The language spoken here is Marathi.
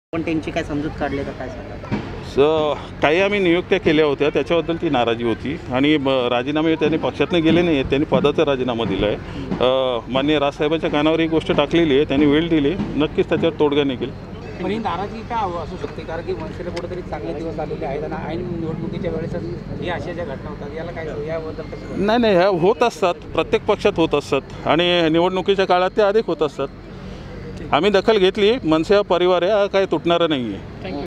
पण त्यांची काय समजूत काढले का काय सांगा? काही आम्ही नियुक्त्या केल्या होत्या, त्याच्याबद्दल ती नाराजी होती आणि राजीनामे त्यांनी पक्षातनं गेले नाही आहेत, त्यांनी पदाचा राजीनामा दिला आहे. माननीय राजसाहेबांच्या कानावर ही गोष्ट टाकलेली आहे, त्यांनी वेळ दिली, नक्कीच त्याच्यावर तोडगा निघेल. पण ही नाराजी का असू शकते, कारण की मनसेला कुठेतरी चांगले दिवस आलेले आहेत आणि ऐन निवडणुकीच्या वेळेस ही अशा ज्या घटना होतात याला काय याबद्दल कसं? नाही ह्या होत असतात, प्रत्येक पक्षात होत असतात आणि निवडणुकीच्या काळात ते अधिक होत असतात. आम्ही दखल घेतली, मनसे हा परिवार आहे, हा काही तुटणारा नाही आहे.